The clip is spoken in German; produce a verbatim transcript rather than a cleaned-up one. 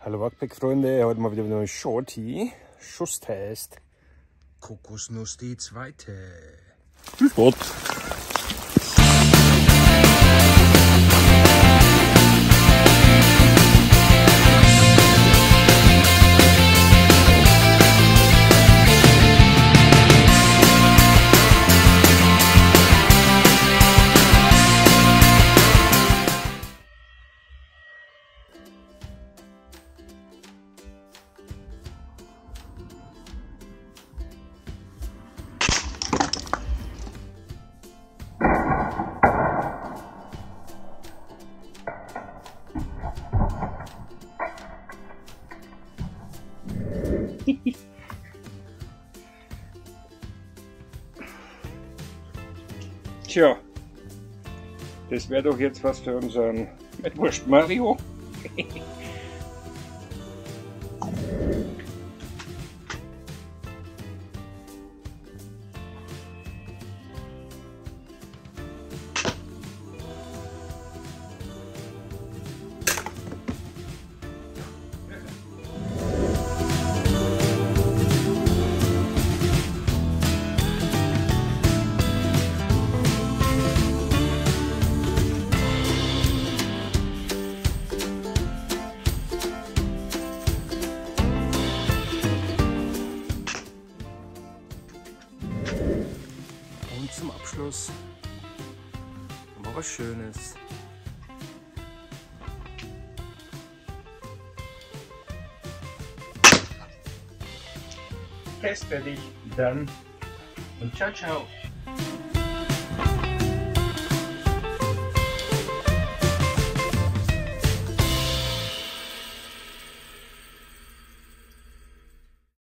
Hallo Wackpack-Freunde, heute mal wieder mit einem Shorty. Schusstest. Kokosnuss die zweite. Viel Spaß! Tja, das wäre doch jetzt was für unseren Mettwurst Mario. Und zum Abschluss noch was Schönes. Fest fertig, dann und ciao, ciao.